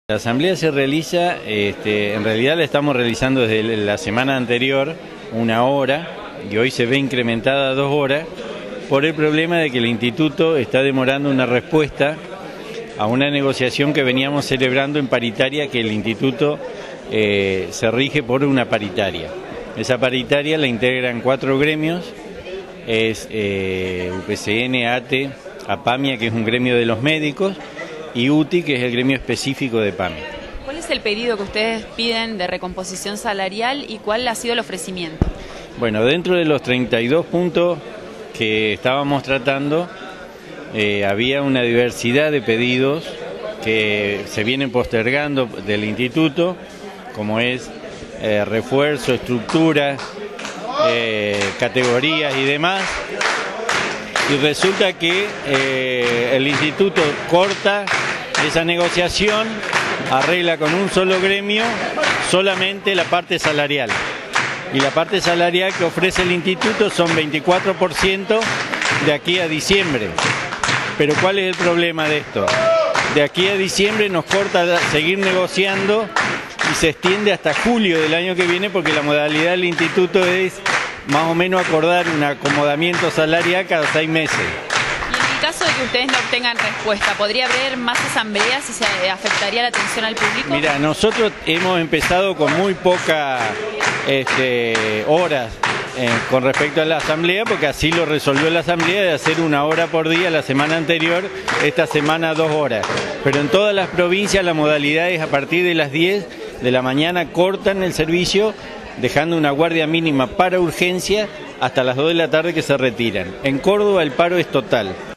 La asamblea se realiza, en realidad la estamos realizando desde la semana anterior, 1 hora, y hoy se ve incrementada a 2 horas, por el problema de que el instituto está demorando una respuesta a una negociación que veníamos celebrando en paritaria, que el instituto se rige por una paritaria. Esa paritaria la integran 4 gremios, es UPCN, ATE, APAMIA, que es un gremio de los médicos, y UTI, que es el gremio específico de PAMI. ¿Cuál es el pedido que ustedes piden de recomposición salarial y cuál ha sido el ofrecimiento? Bueno, dentro de los 32 puntos que estábamos tratando, había una diversidad de pedidos que se vienen postergando del instituto, como es refuerzo, estructura, categorías y demás. Y resulta que el instituto corta esa negociación, arregla con un solo gremio solamente la parte salarial. Y la parte salarial que ofrece el instituto son 24% de aquí a diciembre. Pero ¿cuál es el problema de esto? De aquí a diciembre nos corta seguir negociando y se extiende hasta julio del año que viene, porque la modalidad del instituto es más o menos acordar un acomodamiento salarial cada 6 meses. Y en el caso de que ustedes no obtengan respuesta, ¿podría haber más asambleas y se afectaría la atención al público? Mira, nosotros hemos empezado con muy pocas horas con respecto a la asamblea, porque así lo resolvió la asamblea, de hacer 1 hora por día la semana anterior, esta semana 2 horas. Pero en todas las provincias la modalidad es a partir de las 10 de la mañana cortan el servicio, dejando una guardia mínima para urgencia hasta las 2 de la tarde, que se retiran. En Córdoba el paro es total.